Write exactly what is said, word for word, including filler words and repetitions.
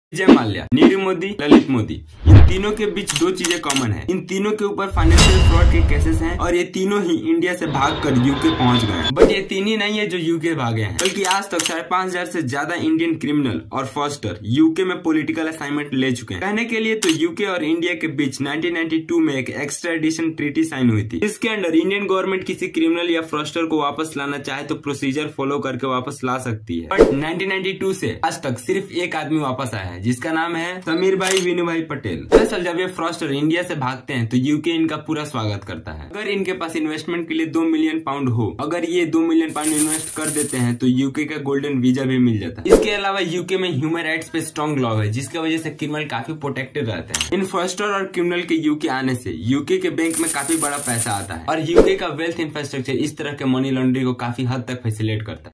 जय माल्या, नीरव मोदी, ललित मोदी, इन तीनों के बीच दो चीजें कॉमन है। इन तीनों के ऊपर फाइनेंशियल फ्रॉड के केसेस हैं और ये तीनों ही इंडिया से भागकर यूके पहुंच गए हैं। बट ये तीन ही नहीं है जो यूके भागे हैं, बल्कि आज तक साढ़े पांच हजार से ज्यादा इंडियन क्रिमिनल और फॉस्टर यूके में पॉलिटिकल असाइनमेंट ले चुके हैं। कहने के लिए तो यूके और इंडिया के बीच नाइनटीन नाइंटी टू में एक एक्स्ट्राडिशन ट्रीटी साइन हुई थी। इसके अंडर इंडियन गवर्नमेंट किसी क्रिमिनल या फ्रॉस्टर को वापस लाना चाहे तो प्रोसीजर फॉलो करके वापस ला सकती है। बट नाइनटीन नाइंटी टू से आज तक सिर्फ एक आदमी वापस आया है, जिसका नाम है समीर भाई विनू भाई पटेल। दरअसल जब ये फ्रॉस्टर इंडिया से भागते हैं तो यूके इनका पूरा स्वागत करता है। अगर इनके पास इन्वेस्टमेंट के लिए दो मिलियन पाउंड हो, अगर ये दो मिलियन पाउंड इन्वेस्ट कर देते हैं तो यूके का गोल्डन वीजा भी मिल जाता है। इसके अलावा यूके में ह्यूमन राइट्स पे स्ट्रॉन्ग लॉ है, जिसकी वजह से क्रिमिनल काफी प्रोटेक्टेड रहते हैं। इन फ्रॉस्टर और क्रिमिनल के यूके आने से यूके के बैंक में काफी बड़ा पैसा आता है और यूके का वेल्थ इंफ्रास्ट्रक्चर इस तरह के मनी लॉन्ड्रिंग को काफी हद तक फैसिलिटेट करता है।